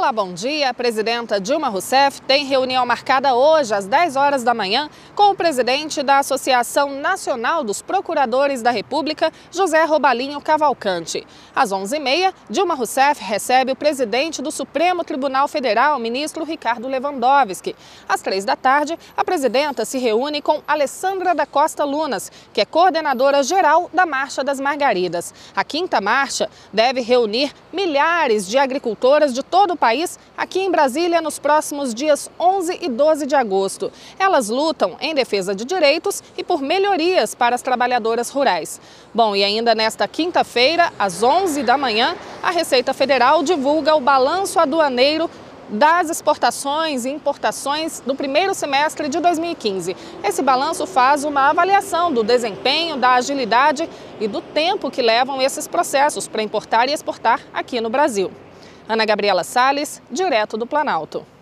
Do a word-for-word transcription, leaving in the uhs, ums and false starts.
Olá, bom dia. A presidenta Dilma Rousseff tem reunião marcada hoje às dez horas da manhã com o presidente da Associação Nacional dos Procuradores da República, José Robalinho Cavalcante. Às onze e meia, Dilma Rousseff recebe o presidente do Supremo Tribunal Federal, ministro Ricardo Lewandowski. Às três da tarde, a presidenta se reúne com Alessandra da Costa Lunas, que é coordenadora geral da Marcha das Margaridas. A quinta marcha deve reunir milhares de agricultoras de todo o país aqui em Brasília nos próximos dias onze e doze de agosto. Elas lutam em defesa de direitos e por melhorias para as trabalhadoras rurais. Bom, e ainda nesta quinta-feira, às onze da manhã, a Receita Federal divulga o balanço aduaneiro das exportações e importações do primeiro semestre de dois mil e quinze. Esse balanço faz uma avaliação do desempenho, da agilidade e do tempo que levam esses processos para importar e exportar aqui no Brasil. Ana Gabriela Salles, direto do Planalto.